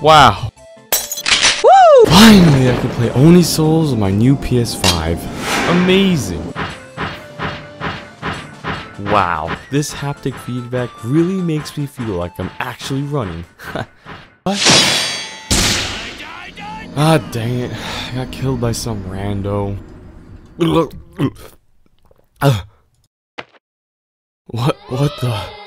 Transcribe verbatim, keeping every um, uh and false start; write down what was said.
Wow. Woo! Finally, I can play Oni Souls on my new P S five. Amazing. Wow, this haptic feedback really makes me feel like I'm actually running. What? Ah, dang it. I got killed by some rando. What? What the?